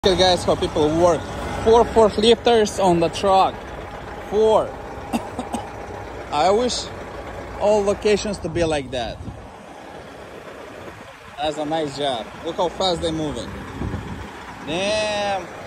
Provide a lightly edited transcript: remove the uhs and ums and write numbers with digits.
Look at guys how people work. 4 forklifters on the truck. 4. I wish all locations to be like that. That's a nice job. Look how fast they're moving. Damn.